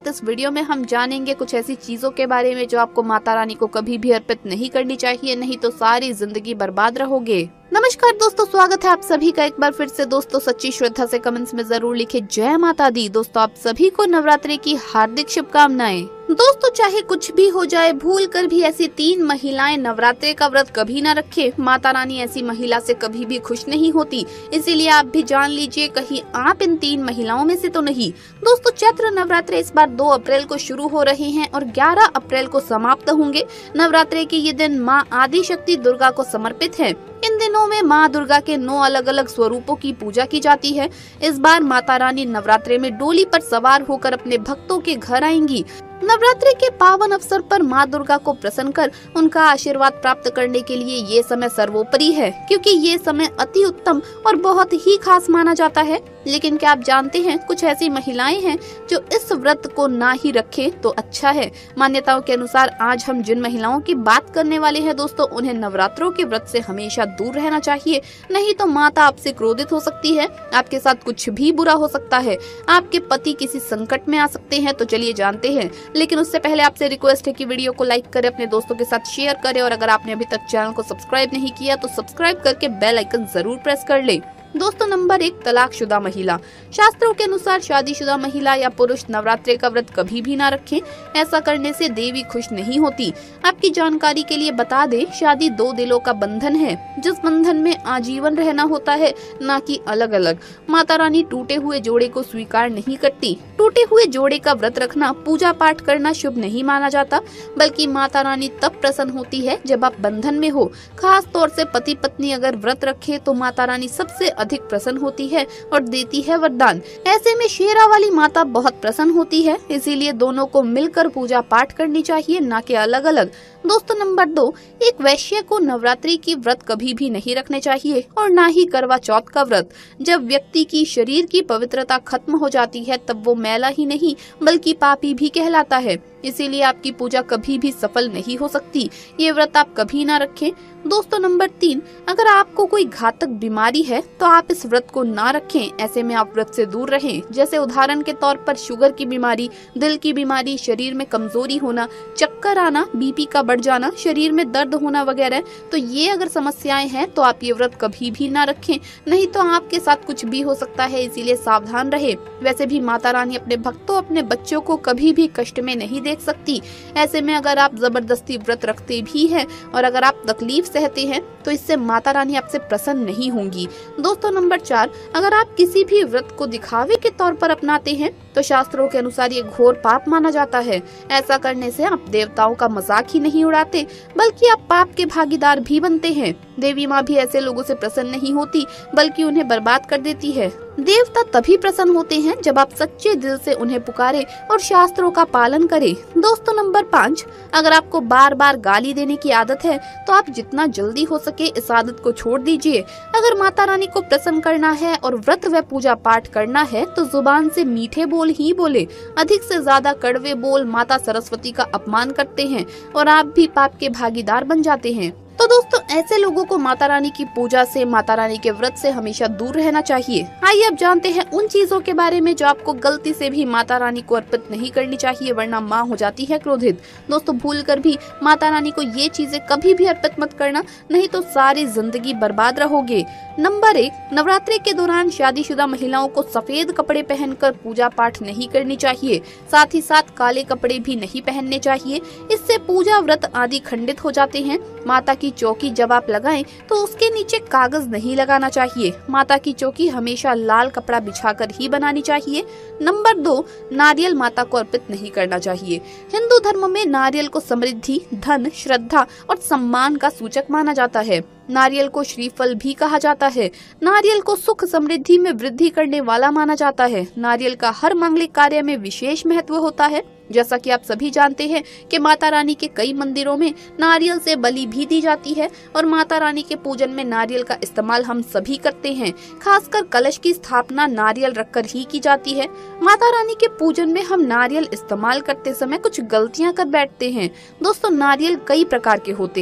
इस वीडियो में हम जानेंगे कुछ ऐसी चीजों के बारे में जो आपको माता रानी को कभी भी अर्पित नहीं करनी चाहिए, नहीं तो सारी जिंदगी बर्बाद रहोगे। नमस्कार दोस्तों, स्वागत है आप सभी का एक बार फिर से। दोस्तों सच्ची श्रद्धा से कमेंट्स में जरूर लिखे जय माता दी। दोस्तों आप सभी को नवरात्रि की हार्दिक शुभकामनाएं। दोस्तों चाहे कुछ भी हो जाए, भूल कर भी ऐसी 3 महिलाएं नवरात्रि का व्रत कभी ना रखे। माता रानी ऐसी महिला से कभी भी खुश नहीं होती, इसीलिए आप भी जान लीजिए कहीं आप इन 3 महिलाओं में से तो नहीं। दोस्तों चैत्र नवरात्रि इस बार 2 अप्रैल को शुरू हो रहे हैं और 11 अप्रैल को समाप्त होंगे। नवरात्रि के ये दिन माँ आदि शक्ति दुर्गा को समर्पित है। इन दिनों में माँ दुर्गा के 9 अलग अलग स्वरूपों की पूजा की जाती है। इस बार माता रानी नवरात्रि में डोली पर सवार होकर अपने भक्तों के घर आएंगी। नवरात्रि के पावन अवसर पर माँ दुर्गा को प्रसन्न कर उनका आशीर्वाद प्राप्त करने के लिए ये समय सर्वोपरि है, क्योंकि ये समय अति उत्तम और बहुत ही खास माना जाता है। लेकिन क्या आप जानते हैं कुछ ऐसी महिलाएं हैं जो इस व्रत को ना ही रखें तो अच्छा है। मान्यताओं के अनुसार आज हम जिन महिलाओं की बात करने वाले हैं दोस्तों, उन्हें नवरात्रों के व्रत से हमेशा दूर रहना चाहिए, नहीं तो माता आपसे क्रोधित हो सकती है, आपके साथ कुछ भी बुरा हो सकता है, आपके पति किसी संकट में आ सकते हैं। तो चलिए जानते हैं, लेकिन उससे पहले आपसे रिक्वेस्ट है कि वीडियो को लाइक करें, अपने दोस्तों के साथ शेयर करें और अगर आपने अभी तक चैनल को सब्सक्राइब नहीं किया तो सब्सक्राइब करके बेल आइकन जरूर प्रेस कर लें। दोस्तों नंबर 1, तलाकशुदा महिला। शास्त्रों के अनुसार शादीशुदा महिला या पुरुष नवरात्रि का व्रत कभी भी ना रखें। ऐसा करने से देवी खुश नहीं होती। आपकी जानकारी के लिए बता दें, शादी 2 दिलों का बंधन है, जिस बंधन में आजीवन रहना होता है, ना कि अलग अलग। माता रानी टूटे हुए जोड़े को स्वीकार नहीं करती। टूटे हुए जोड़े का व्रत रखना, पूजा पाठ करना शुभ नहीं माना जाता, बल्कि माता रानी तब प्रसन्न होती है जब आप बंधन में हो। खास तौर से पति पत्नी अगर व्रत रखे तो माता रानी सबसे अधिक प्रसन्न होती है और देती है वरदान। ऐसे में शेरा वाली माता बहुत प्रसन्न होती है, इसीलिए दोनों को मिलकर पूजा पाठ करनी चाहिए, ना कि अलग अलग। दोस्तों नंबर 2, एक वैश्य को नवरात्रि की व्रत कभी भी नहीं रखने चाहिए और ना ही करवा चौथ का व्रत। जब व्यक्ति की शरीर की पवित्रता खत्म हो जाती है तब वो मैला ही नहीं बल्कि पापी भी कहलाता है, इसीलिए आपकी पूजा कभी भी सफल नहीं हो सकती। ये व्रत आप कभी ना रखें। दोस्तों नंबर 3, अगर आपको कोई घातक बीमारी है तो आप इस व्रत को ना रखें। ऐसे में आप व्रत से दूर रहें। जैसे उदाहरण के तौर पर शुगर की बीमारी, दिल की बीमारी, शरीर में कमजोरी होना, चक्कर आना, बीपी का बढ़ जाना, शरीर में दर्द होना वगैरह। तो ये अगर समस्याएं हैं तो आप ये व्रत कभी भी ना रखें, नहीं तो आपके साथ कुछ भी हो सकता है, इसीलिए सावधान रहे। वैसे भी माता रानी अपने भक्तों, अपने बच्चों को कभी भी कष्ट में नहीं देख सकती। ऐसे में अगर आप जबरदस्ती व्रत रखते भी हैं और अगर आप तकलीफ सहते हैं तो इससे माता रानी आपसे प्रसन्न नहीं होंगी। दोस्तों नंबर 4, अगर आप किसी भी व्रत को दिखावे के तौर पर अपनाते हैं तो शास्त्रों के अनुसार ये घोर पाप माना जाता है। ऐसा करने से आप देवताओं का मजाक ही नहीं उड़ाते बल्कि आप पाप के भागीदार भी बनते हैं। देवी माँ भी ऐसे लोगों से प्रसन्न नहीं होती बल्कि उन्हें बर्बाद कर देती है। देवता तभी प्रसन्न होते हैं जब आप सच्चे दिल से उन्हें पुकारे और शास्त्रों का पालन करें। दोस्तों नंबर 5, अगर आपको बार बार गाली देने की आदत है तो आप जितना जल्दी हो सके इस आदत को छोड़ दीजिए। अगर माता रानी को प्रसन्न करना है और व्रत व पूजा पाठ करना है तो जुबान से मीठे बोल ही बोले। अधिक से ज्यादा कड़वे बोल माता सरस्वती का अपमान करते हैं और आप भी पाप के भागीदार बन जाते हैं। तो दोस्तों ऐसे लोगों को माता रानी की पूजा से, माता रानी के व्रत से हमेशा दूर रहना चाहिए। आइए अब जानते हैं उन चीजों के बारे में जो आपको गलती से भी माता रानी को अर्पित नहीं करनी चाहिए, वरना माँ हो जाती है क्रोधित। दोस्तों भूल कर भी माता रानी को ये चीजें कभी भी अर्पित मत करना, नहीं तो सारी जिंदगी बर्बाद रहोगे। नंबर 1, नवरात्रि के दौरान शादीशुदा महिलाओं को सफेद कपड़े पहनकर पूजा पाठ नहीं करनी चाहिए। साथ ही साथ काले कपड़े भी नहीं पहनने चाहिए, इससे पूजा व्रत आदि खंडित हो जाते हैं। माता की चौकी जब आप लगाएं तो उसके नीचे कागज नहीं लगाना चाहिए। माता की चौकी हमेशा लाल कपड़ा बिछाकर ही बनानी चाहिए। नंबर 2, नारियल माता को अर्पित नहीं करना चाहिए। हिंदू धर्म में नारियल को समृद्धि, धन, श्रद्धा और सम्मान का सूचक माना जाता है। नारियल को श्रीफल भी कहा जाता है। नारियल को सुख समृद्धि में वृद्धि करने वाला माना जाता है। नारियल का हर मांगलिक कार्य में विशेष महत्व होता है। जैसा कि आप सभी जानते हैं कि माता रानी के कई मंदिरों में नारियल से बलि भी दी जाती है और माता रानी के पूजन में नारियल का इस्तेमाल हम सभी करते हैं। खासकर कलश की स्थापना नारियल रखकर ही की जाती है। माता रानी के पूजन में हम नारियल इस्तेमाल करते समय कुछ गलतियां कर बैठते हैं। दोस्तों नारियल कई प्रकार के होते हैं।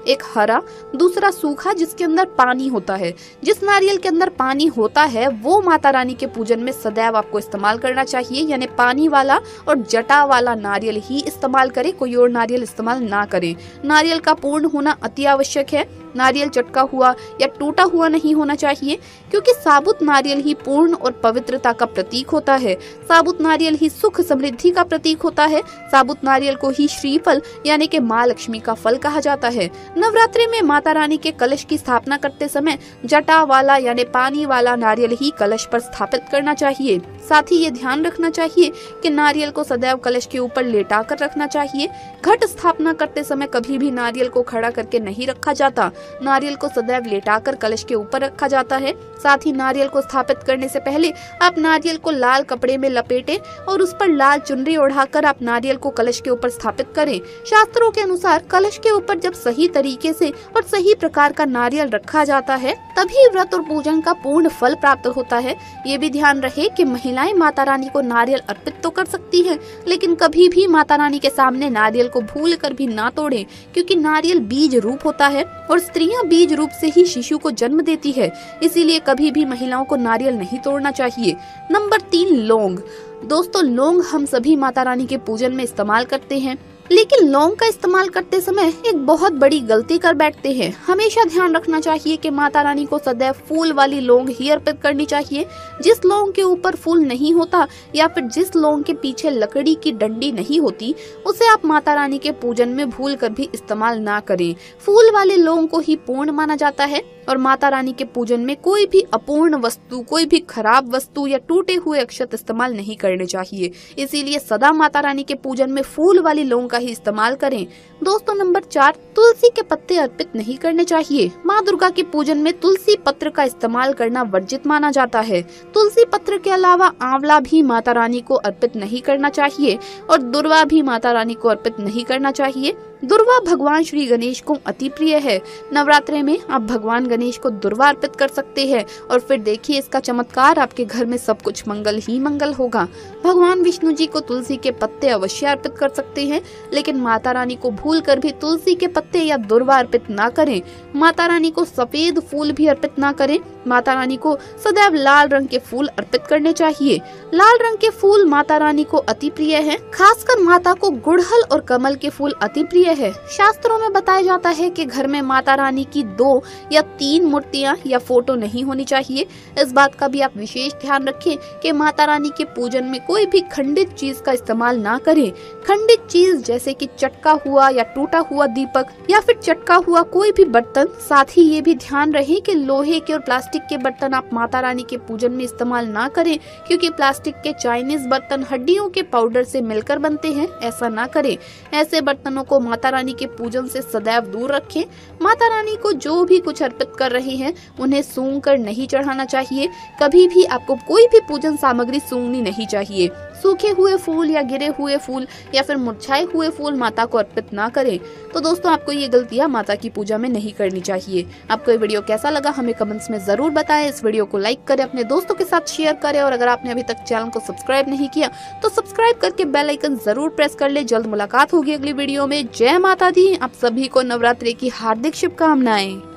एक हरा, दूसरा सूखा जिसके अंदर पानी होता है। जिस नारियल के अंदर पानी होता है वो माता रानी के पूजन में सदैव आपको इस्तेमाल करना चाहिए, यानी पानी वाला और जटा वाला नारियल ही इस्तेमाल करें, कोई और नारियल इस्तेमाल ना करें। नारियल का पूर्ण होना अति आवश्यक है। नारियल चटका हुआ या टूटा हुआ नहीं होना चाहिए, क्योंकि साबुत नारियल ही पूर्ण और पवित्रता का प्रतीक होता है। साबुत नारियल ही सुख समृद्धि का प्रतीक होता है। साबुत नारियल को ही श्रीफल यानी कि माँ लक्ष्मी का फल कहा जाता है। नवरात्रि में माता रानी के कलश की स्थापना करते समय जटा वाला यानी पानी वाला नारियल ही कलश पर स्थापित करना चाहिए। साथ ही ये ध्यान रखना चाहिए कि नारियल को सदैव कलश के ऊपर लेटा कर रखना चाहिए। घट स्थापना करते समय कभी भी नारियल को खड़ा करके नहीं रखा जाता। नारियल को सदैव लेटाकर कलश के ऊपर रखा जाता है। साथ ही नारियल को स्थापित करने से पहले आप नारियल को लाल कपड़े में लपेटें और उस पर लाल चुनरी ओढ़ाकर आप नारियल को कलश के ऊपर स्थापित करें। शास्त्रों के अनुसार कलश के ऊपर जब सही तरीके से और सही प्रकार का नारियल रखा जाता है तभी व्रत और पूजन का पूर्ण फल प्राप्त होता है। ये भी ध्यान रहे कि महिलाएं माता रानी को नारियल अर्पित तो कर सकती हैं, लेकिन कभी भी माता रानी के सामने नारियल को भूल कर भी ना तोड़ें, क्योंकि नारियल बीज रूप होता है और स्त्रियां बीज रूप से ही शिशु को जन्म देती है। इसीलिए कभी भी महिलाओं को नारियल नहीं तोड़ना चाहिए। नंबर 3, लौंग। दोस्तों, लौंग हम सभी माता रानी के पूजन में इस्तेमाल करते हैं, लेकिन लौंग का इस्तेमाल करते समय एक बहुत बड़ी गलती कर बैठते हैं। हमेशा ध्यान रखना चाहिए कि माता रानी को सदैव फूल वाली लौंग ही अर्पित करनी चाहिए। जिस लौंग के ऊपर फूल नहीं होता या फिर जिस लौंग के पीछे लकड़ी की डंडी नहीं होती उसे आप माता रानी के पूजन में भूल कर भी इस्तेमाल ना करें। फूल वाले लौंग को ही पूर्ण माना जाता है और माता रानी के पूजन में कोई भी अपूर्ण वस्तु, कोई भी खराब वस्तु या टूटे हुए अक्षत इस्तेमाल नहीं करने चाहिए। इसीलिए सदा माता रानी के पूजन में फूल वाली लौंग का ही इस्तेमाल करें। दोस्तों, नंबर 4, तुलसी के पत्ते अर्पित नहीं करने चाहिए। माँ दुर्गा के पूजन में तुलसी पत्र का इस्तेमाल करना वर्जित माना जाता है। तुलसी पत्र के अलावा आंवला भी माता रानी को अर्पित नहीं करना चाहिए और दुर्वा भी माता रानी को अर्पित नहीं करना चाहिए। दुर्वा भगवान श्री गणेश को अति प्रिय है। नवरात्रि में आप भगवान गणेश को दुर्वा अर्पित कर सकते हैं और फिर देखिए इसका चमत्कार, आपके घर में सब कुछ मंगल ही मंगल होगा। भगवान विष्णु जी को तुलसी के पत्ते अवश्य अर्पित कर सकते हैं, लेकिन माता रानी को भूल कर भी तुलसी के पत्ते या दुर्वा अर्पित ना करें। माता रानी को सफेद फूल भी अर्पित ना करें। माता रानी को सदैव लाल रंग के फूल अर्पित करने चाहिए। लाल रंग के फूल माता रानी को अति प्रिय है। खासकर माता को गुड़हल और कमल के फूल अति प्रिय है। शास्त्रों में बताया जाता है कि घर में माता रानी की 2 या 3 मूर्तियां या फोटो नहीं होनी चाहिए। इस बात का भी आप विशेष ध्यान रखें कि माता रानी के पूजन में कोई भी खंडित चीज का इस्तेमाल ना करें। खंडित चीज जैसे कि चटका हुआ या टूटा हुआ दीपक या फिर चटका हुआ कोई भी बर्तन। साथ ही ये भी ध्यान रहे कि लोहे के और प्लास्टिक के बर्तन आप माता रानी के पूजन में इस्तेमाल ना करें, क्योंकि प्लास्टिक के चाइनीज बर्तन हड्डियों के पाउडर से मिलकर बनते हैं। ऐसा ना करें। ऐसे बर्तनों को माता रानी के पूजन से सदैव दूर रखें। माता रानी को जो भी कुछ अर्पित कर रहे हैं उन्हें सूंघ कर नहीं चढ़ाना चाहिए। कभी भी आपको कोई भी पूजन सामग्री सूंघनी नहीं चाहिए। सूखे हुए फूल या गिरे हुए फूल या फिर मुरझाए हुए फूल माता को अर्पित ना करें। तो दोस्तों, आपको ये गलतियां माता की पूजा में नहीं करनी चाहिए। आपको ये वीडियो कैसा लगा हमें कमेंट्स में जरूर बताएं। इस वीडियो को लाइक करें, अपने दोस्तों के साथ शेयर करें और अगर आपने अभी तक चैनल को सब्सक्राइब नहीं किया तो सब्सक्राइब करके बेल आइकन जरूर प्रेस कर ले। जल्द मुलाकात होगी अगली वीडियो में। जय माता दी। आप सभी को नवरात्रि की हार्दिक शुभकामनाएं।